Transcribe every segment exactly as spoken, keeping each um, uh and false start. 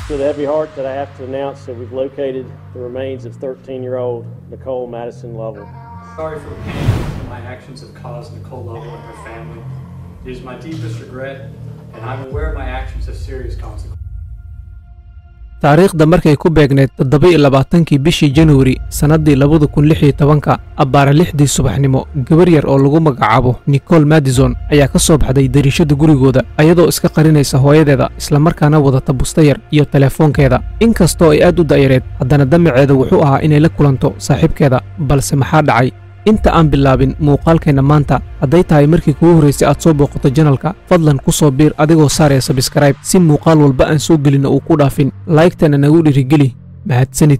with a heavy heart that I have to announce that we've located the remains of thirteen-year-old Nicole Madison Lovell. Sorry for the pain my actions have caused Nicole Lovell and her family. It is my deepest regret, and I'm aware my actions have serious consequences. taariikhda markay ku beegneed toddoba iyo labaatankii bishii January sanadii labada kun lix iyo tobanka abbaara lixdii subaxnimo gabar yar oo lagu magacaabo Nicole Madison ayaa ka soo baxday dariishada gurigooda ayadoo iska qarinaysa hooyadeeda isla markaana wadata busta yar iyo telefoonkeeda inkastoo ay aad u daayareed haddana damaceeda wuxuu ahaa inay la kulanto saaxiibkeeda balse maxaa dhacay inta aan bilaabin muuqaalkeena maanta hadday tahay markii kugu horeysay aad soo booqato channelka fadlan ku soo biir adigoo saaraya subscribe si muuqaal walba aan soo gelin uu ku dhaafin like-tana nagu dhirigeli mahadsanid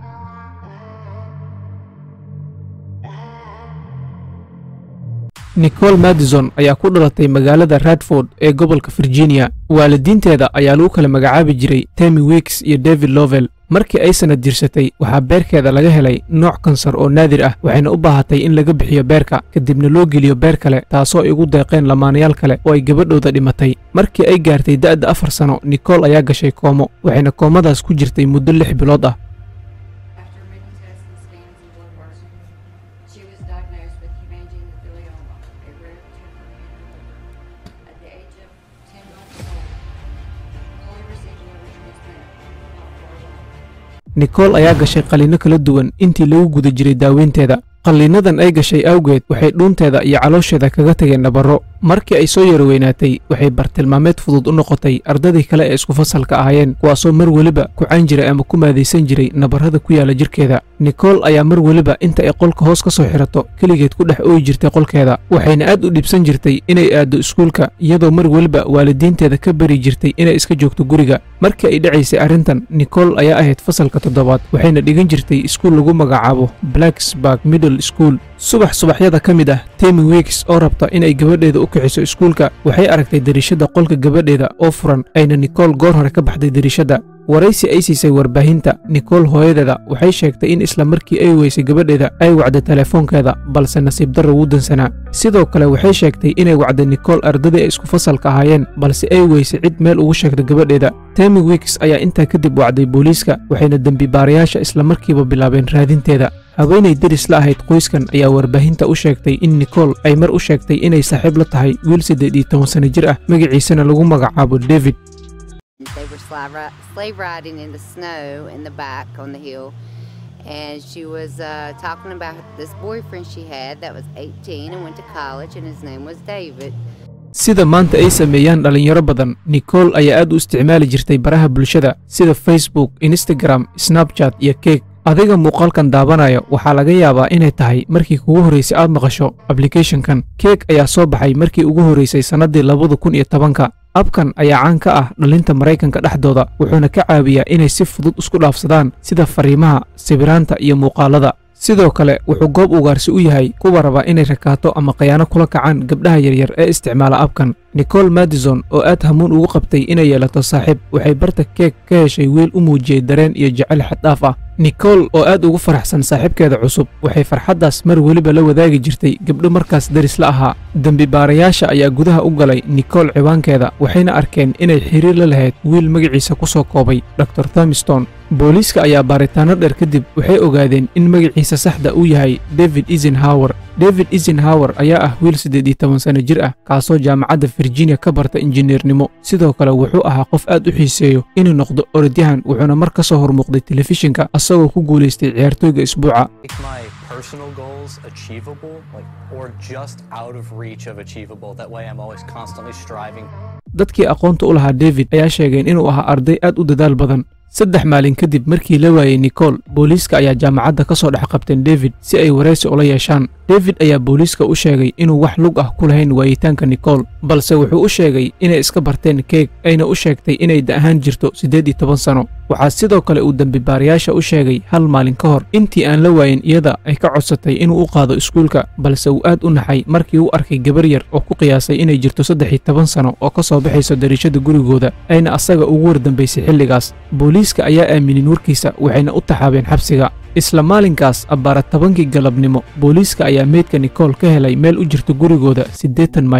Nicole Madison ayaa ku dhalatay magaalada Radford ee gobolka Virginia waalidiinteeda ayaa lagu kala magacaabi jiray Tammy Weeks iyo David Lovell markii ay sanad jirsatay waxaa beerkeeda laga helay nooc kansar oo naadir ah waxayna u baahatay in laga bixiyo beerka kadibna loo geliyo beer kale taasoo ay ugu deeqeen lamaanayaal kale oo ay gabadhooda dhimatay markii ay gaartay da'da afar sano Nicole ayaa gashay koomo waxayna koomadaas ku jirtay muddo lix bilood ah Nicole ayaa gashay qaliino kala duwan intii lagu guda jiray daaweynteeda qaliinadan ay gashay awgeed waxay dhuunteeda iyo caloosheeda kaga tageen nabaro markii ay soo yarweynaatay waxay bartilmaameed fudud u noqotay ardadii kale ee isku fasalka ahaayeen kuwaasoo mar waliba ku caan jiray ama ku maadaysan jiray nabarada ku yaala jirkeeda Nicole ayaa mar waliba inta ay qolka hoos ka soo xirato kaligeed ku dhex ooyi jirtay qolkeeda waxayna aad u dhibsan jirtay inay aado iskuulka iyadoo mar waliba waalidiinteeda ka bari jirtay inay iska joogto guriga markii ay dhacaysay arrintan Nicole ayaa ahayd fasalka toddobaad waxayna dhigan jirtay iskuul lagu magacaabo Blacksburg Middle School subax subaxyada ka mid ah Tammy Weeks oo rabta inay gabadheeda u kixiso iskuulka waxay aragtay dariishada qolka gabadheeda oo furan ayna Nicole goor hore ka baxday dariishada waraysi ay siisay warbaahinta Nicole hooyadeeda waxay sheegtay in isla markii ay weysay gabadheeda ay wacday telefoonkeeda balse nasiib darro wuu dansanaa sidoo kale waxay sheegtay inay wacday Nicole ardadii ay isku fasalka ahaayeen balse ay weysay cid meel ugu sheegtay gabadheeda Tammy Weeks ayaa intaa kadib wacday booliiska waxayna dambi baarayaasha isla markiiba bilaabeen raadinteeda haweenay deris la ahayd qoyskan ayaa warbaahinta u sheegtay in Nicole ay mar u sheegtay inay saaxiib la tahay wiil siddeed iyo toban sano jir ah magaciisana lagu magacaabo David They were slave riding in the snow in the back on the hill, and she was uh, talking about this boyfriend she had that was eighteen and went to college, and his name was David. sida maanta ay sameeyaan dhalinyaro badan Nicole ayaa aad u isticmaali jirtay baraha bulshada sida Facebook, Instagram, Snapchat iyo Cake adiga muuqaalkan daabanaya waxaa laga yaabaa inay tahay markii kugu horeysay aad maqasho applicationkan Cake ayaa soo baxay markii ugu horeysay sanadii labada kun iyo tobanka abkan ayaa caan ka ah dhalinta Mareykanka dhexdooda wuxuuna ka caawiyaa inay si fudud isku dhaafsadaan sida fariimaha sawiraanta iyo muuqaalada sidoo kale wuxuu goob ugaarsi u yahay kuwa raba inay rakaato ama khiyaano kula kacaan gabdhaha yaryar ee isticmaala abkan Nicole Madison oo aad hamuun ugu qabtay inay yeelato saaxiib waxay barta Cake ka heshay wiil u muujiyay dareen iyo jacayl xad dhaaf ah Nicole oo aad ugu faraxsan saaxiibkeeda cusub waxay farxadaas mar waliba la wadaagi jirtay gabdho markaas daris la ahaa dambi baarayaasha ayaa gudaha u galay Nicole ciwaankeeda waxayna arkeen inay xiriir la lahayd wiil magaciisa ku soo koobay Doctor Thomiston booliiska ayaa baaritaano dheer kadib waxay ogaadeen in magaciisa saxda uu yahay David Eisenhower David Eisenhower ayaa ah wiil siddeed iyo toban sano jir ah kaasoo jaamacadda Virginia ka barta injineernimo sidoo kale wuxuu ahaa qof aad u xiiseeyo inuu noqdo orodyahan wuxuuna mar ka soo hormuuqday telefishinka asagoo ku guuleystay ciyaartooyga isbuuca personal goals achievable like or just out of reach of achievable that way I'm always constantly striving dadkii aqoonta u lahaa David ayaa sheegeen inuu ahaa arday aad u dadaal badan saddex maalin kadib markii la waayay Nicole booliiska ayaa jaamacadda ka soo dhex qabteen David si ay wareysi ula yeeshaan David ayaa booliiska u sheegay inuu wax lug ah ku lahayn waayitaanka Nicole balse wuxuu u sheegay inay iska barteen Cake ayna u sheegtay inay da'ahaan jirto siddeed iyo toban sano waxaa sidoo kale uu dambi baarayaasha u sheegay hal maalin ka hor intii aan la waayin iyada ay ka codsatay inuu u qaado iskuulka balse uu aad u naxay markii uu arkay gabar yar oo ku qiyaasay inay jirto saddex iyo toban sano oo ka soo baxayso dariishada gurigooda ayna asaga ugu wardambaysay xilligaas booliiska ayaa aaminin warkiisa waxayna u taxaabeen xabsiga isla maalinkaas abbaara tobankii galabnimo booliiska ayaa meydka Nicole ka helay meel u jirta gurigooda siddeetan mayl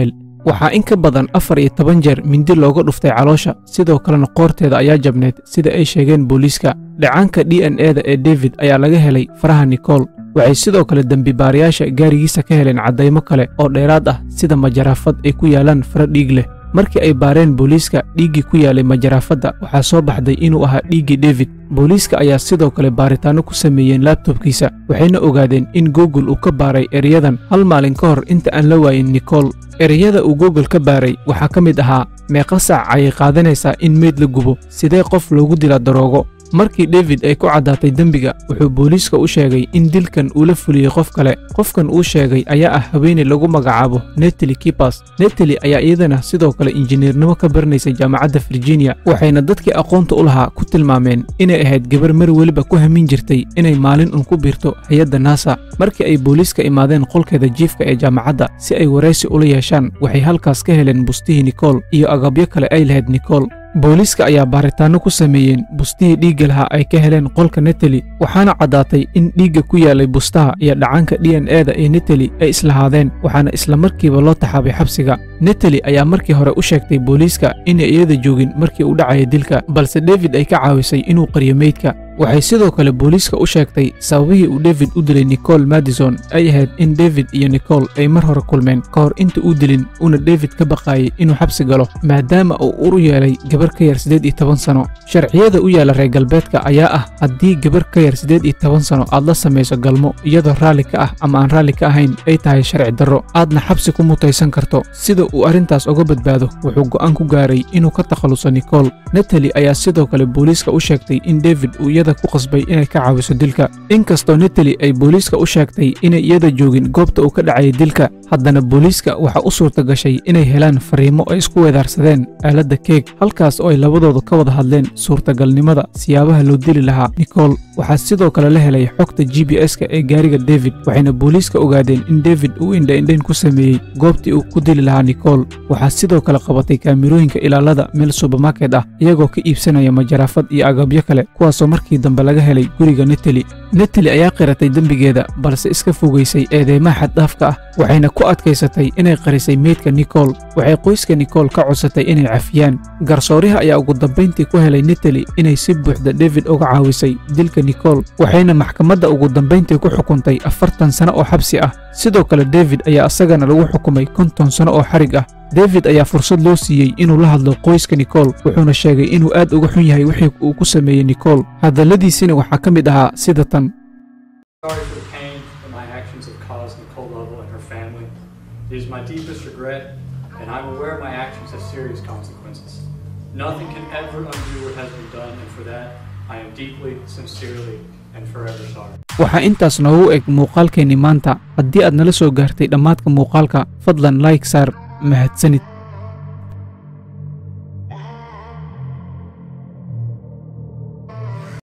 waxaa in ka badan afar iyo toban jeer mindi looga dhuftay caloosha sidoo kalena qoorteeda ayaa jabneed sida ay sheegeen booliiska dhacaanka d n e da ee david ayaa laga helay faraha nicole waxay sidoo kale dembibaarayaasha gaarigiisa ka heleen caddaymo kale oo dheeraad ah sida majaraafad ay ku yaalaan fara dhiig leh markii ay baareen booliiska dhiiggii ku yaalay majaraafadda waxaa soo baxday inuu ahaa dhiiggii david booliiska ayaa sidoo kale baaritaanno ku sameeyeen laabtobkiisa waxayna ogaadeen in google uu ka baaray ereyadan hal maalin ka hor inta aan la waayin nicole ereyada uu google ka baaray waxaa ka mid ahaa meeqa saac ayay qaadanaysaa in meyd la gubo sidee qof loogu dila daroogo markii david ay ku caddaatay dembiga wuxuu booliiska u sheegay in dilkan uu la fuliyey qof kale qofkan uu sheegay ayaa ah haweeney lagu magacaabo netali kipas netali ayaa iyadana sidoo kale injineernimo ka baranaysay jaamacadda virginia waxayna dadkii aqoonta u lahaa ku tilmaameen inay ahayd gabar mar weliba ku hamin jirtay inay maalin un ku biirto hay-adda nasa markii ay booliiska imaadeen qolkeeda jiifka ee jaamacadda si ay waraysi ula yeeshaan waxay halkaas ka heleen bustihii nicole iyo agabyo kale ay lahayd nicole booliiska ayaa baaritaanno ku sameeyeen bustihii dhiigga lahaa ay ka heleen qolka netali waxaana caddaatay in dhiigga ku yaalay bustaha iyo dhacaanka d n e da ee netali ay islahaadeen waxaana isla markiiba loo taxaabay xabsiga netali ayaa markii hore u sheegtay booliiska inay iyada joogin markii uu dhacaya dilka balse david ay ka caawisay inuu qariyo meydka waxay sidoo kale booliiska u sheegtay sababihii uu david u dilay nicole madison ay ahayd in david iyo nicole ay mar hore kulmeen ka hor inta uu dilin uuna david ka baqaayay inuu xabsi galo maadaama uu ur u yeelay gabar ka yar siddeed iyo toban sano sharciyada u yaala reer galbeedka ayaa ah haddii gabar ka yar siddeed iyo toban sano aad la samayso galmo iyadoo raalli ka ah ama aan raalli ka ahayn ay tahay sharci darro aadna xabsi ku mutaysan karto sida uu arrintaas uga badbaado wuxuu go'aan ku gaaray inuu ka takhaluso nicole netali ayaa sidoo kale booliiska u sheegtay in david uu iyada ku qasbay inay ka caawiso dilka inkastoo netali ay booliiska u sheegtay inay iyada joogin goobta uu ka dhacayay dilka haddana booliiska waxaa u suurta gashay inay helaan fariimo ay isku weedaarsadeen aaladda keeg halkaas oo ay labadooda ka wada hadleen suurtagalnimada siyaabaha loo dili lahaa nicole waxaa sidoo kale la helay xogta g b s-ka ee gaariga david waxayna booliiska ogaadeen in david uu indha-indhayn ku sameeyey goobtii uu ku dili lahaa nicole waxaa sidoo kale qabatay kaamirooyinka ilaalada meel subermarket ah iyagoo ka iibsanaya majaraafad iyo agabyo kale kuwaasoo markii dambe laga helay guriga netali netali ayaa qiratay dembigeeda balse iska fogaysay eedeymaha xaddhaafka ah waxayna ku adkaysatay inay qarisay meydka nicole waxay qoyska nicole ka codsatay inay cafiyaan garsooriha ayaa ugu dambayntii ku helay netali inay si buuxda david uga caawisay dilka nicole waxayna maxkamadda ugu dambayntii ku xukuntay afartan sano oo xabsi ah sidoo kale david ayaa isagana lagu xukumay konton sano oo xarig ah david ayaa fursad loo siiyey inuu la hadlo qoyska nicole wuxuuna sheegay inuu aad uga xun yahay wixii uu ku sameeyey nicole hadalladiisina waxaa ka mid ahaa sida tan Sorry for the pain that my actions have caused Nicole Lovell and her family. It is my deepest regret, and I'm aware my actions have serious consequences. Nothing can ever undo what has been done, and for that, I am deeply, sincerely, and forever sorry. waxaa intaas noogu eg muuqaalkeenni maanta haddii aad nala soo gaartay dhammaadka muuqaalka fadlan like saar mahadsanid